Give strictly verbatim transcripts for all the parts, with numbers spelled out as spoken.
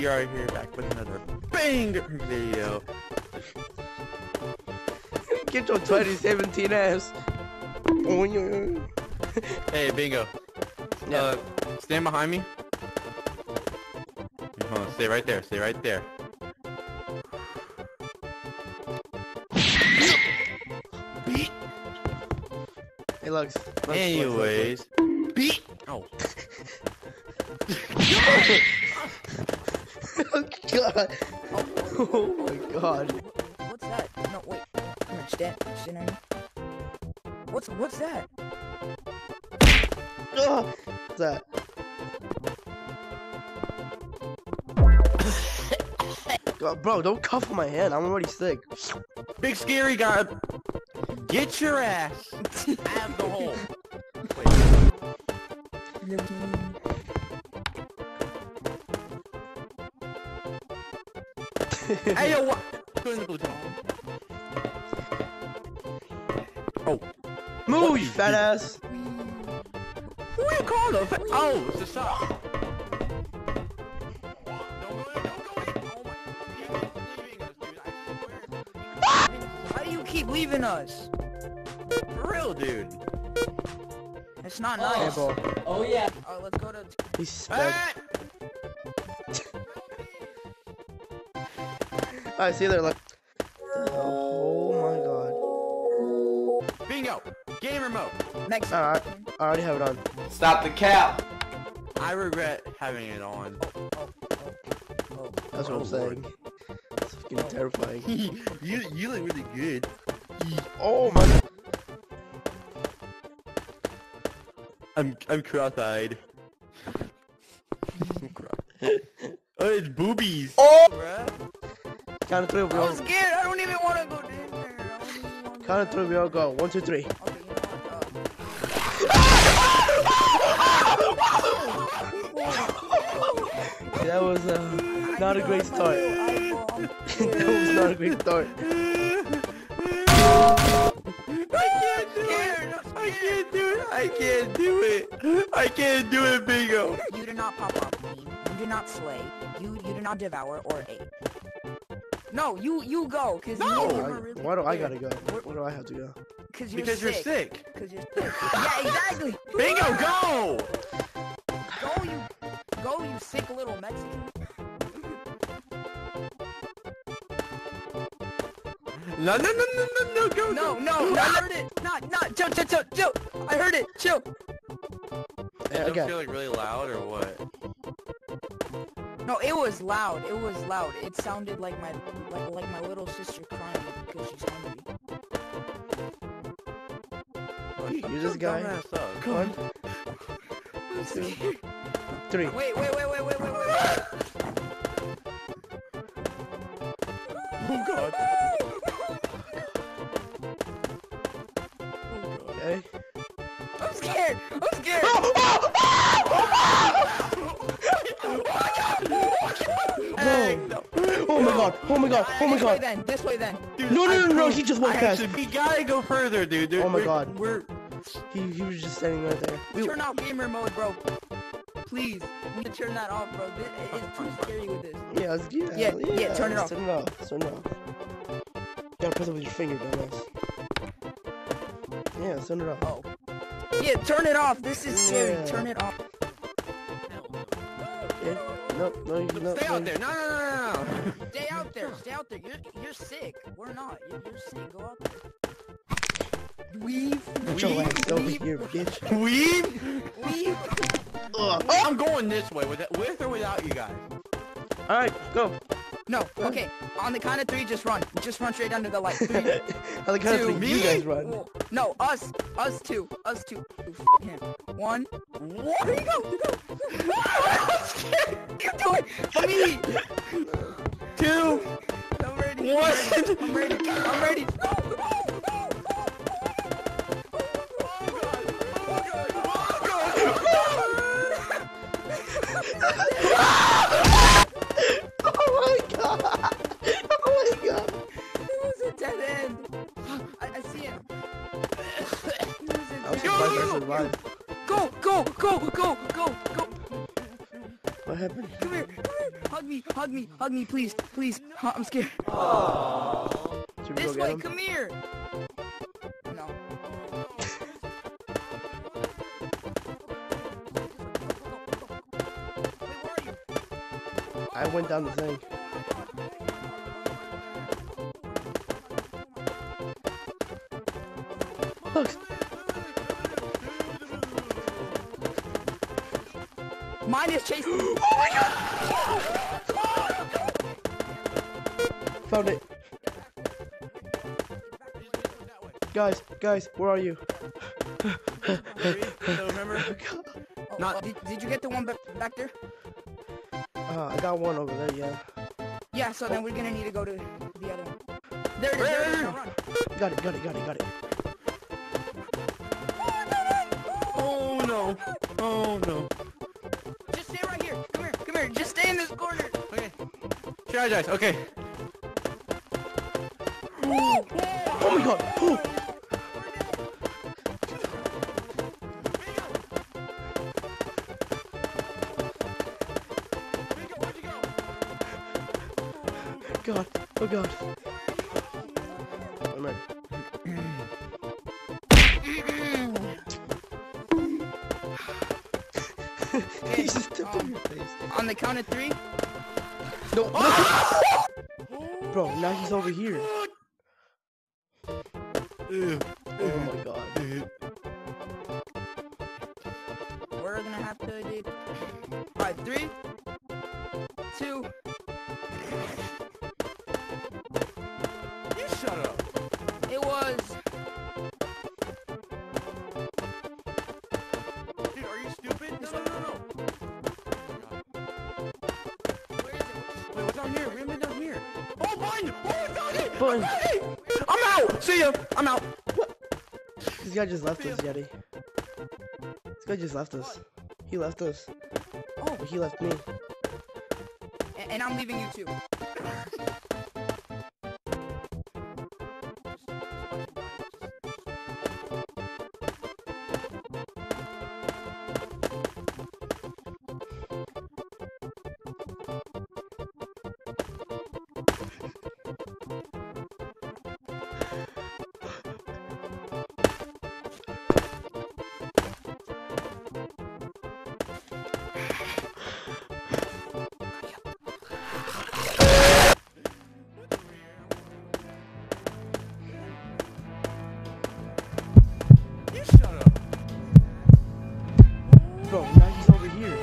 we are here back with another banger video. Get your twenty seventeen ass. Hey, Bingo. Yeah. Uh, stand behind me. Hold on, stay right there. Stay right there. Beat. Hey, Lux. Lux, Anyways, beat. Oh. Oh god. Oh my god. What's that? No, wait. Come here, stand. Stand on me. What's what's that? Oh, what's that? God, bro, don't cuff on my hand. I'm already sick. Big scary guy. Get your ass out of the hole. Hey yo, what? Go in the blue tunnel. Oh. Move, What you is fat this? ass. Who you call though? Oh, it's the shop. Why do you keep leaving us? For real, dude. It's not Hey, nice. bro. Oh yeah. Alright, let's go to. He's sped. Hey! Alright, see you there, Lux. Oh my god. Bingo! Game remote. Next. Alright, I already have it on. Stop the cap. I regret having it on. That's what I'm Oh, saying. It's fucking terrifying. you you look really good. Oh my god. I'm I'm cross-eyed. Oh, it's boobies. Oh. Bruh. Count of three, we I'm all. scared. I don't even want to go in there. I don't even wanna Count of three, we all go. One, two, three. Okay, you know what? That was uh, not a great start. That was not a great start. I can't do it. I can't do it. I can't do it, Bingo. You do not pop up. You do not slay. You you do not devour or aid. No, you you go, cause No! you know Why, you're really why do I scared. gotta go? Why do I have to go? Cause you're Because sick. you're sick. Cause you're sick. Yeah, exactly. Bingo, go! Go you, go you sick little Mexican. No, no, no, no, no, no, go. No, no, I heard it. Not, not, chill, chill, chill, chill. I heard it. Chill. Yeah, Don't okay. feel like really loud or what? No, it was loud. It was loud. It sounded like my, like, like my little sister crying because she's hungry. You this guy. Dumbass up. One, two, three. Wait, wait, wait, wait, wait, wait, wait. Oh god. Okay. I'm scared. I'm scared. Hey, No. Oh my god. Oh my god. Oh my This way god. then. This way then. dude, No, no, I no, no, proved- he just walked I past. actually- we gotta go further, dude. dude Oh my we're, god. We're. He, he was just standing right there. We- Turn off gamer mode, bro. Please. We can turn that off, bro. This, it's too scary with this. Yeah, let's do that. Yeah, yeah, turn it off. Turn it off. Turn it off. You gotta press it with your finger, dumbass. Yeah, turn it off. Oh. Yeah, turn it off. This is scary. Yeah. Turn it off. Yeah. No, no, you no. Stay no. out there. No, no, no, no, no. Stay out there. Stay out there. You're you're sick. We're not. You're, you're sick. Go out there. Weave. Get your ass over Weave. here, bitch. Weave. Weave. Ugh. I'm going this way with it, with or without you guys. All right, go. No. Okay. On the count of three, just run. Just run straight under the light. Three, I like how two, you guys run. Well, no, us. Us two. Us two. F him. One. What? There you go. You go. You do it. For me. Two. I'm ready. One. I'm ready. I'm ready. No. Oh my god! Oh my god! It was a dead end. I, I see him. It was a I was dead surprised I end. survived. Go, go, go, go, go, go. What happened? Come here, come here. hug me, hug me, hug me, please, please. Huh, I'm scared. Should we This go get way, him? come here. No. I went down the thing. Look. Mine is chasing me. Oh my god! Found it. Guys, guys, where are you? Remember? Oh, Not- uh, did, did you get the one back, back there? Uh, I got one over there, yeah. Yeah, so then we're gonna need to go to the other one. There it is, there it is, now run. Got it, got it, got it, got it. Oh no. Oh no. Just stay right here. Come here, come here. Just stay in this corner. Okay. Strategize. Okay. Oh my god! Oh. God, oh god. I'm ready. He just stepped on your face. On the count of three. No, no. Bro, now he's over here. Oh my god. We're gonna have to do. Alright, three, two. You shut up. It was. Dude, are you stupid? No, no, no, no. Where is it? Wait, what's down here? Remember down here? Oh, mine! Oh, it's down here! Button. Hey! I'm out! See ya! I'm out! This guy just left us, Yeti. This guy just left us. He left us. Oh, But he left me. and, and I'm leaving you too. You shut up. Bro, now he's over here.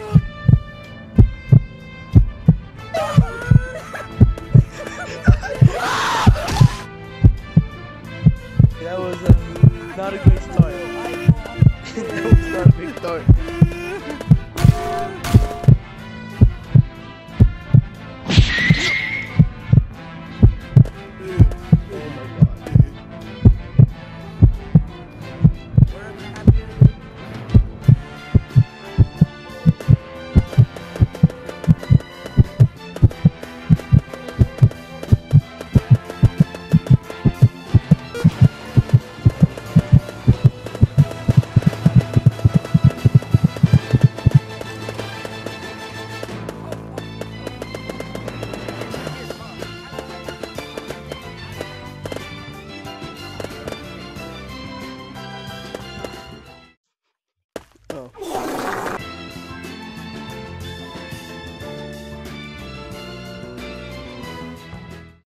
That was uh, not a great start. That was not a great start.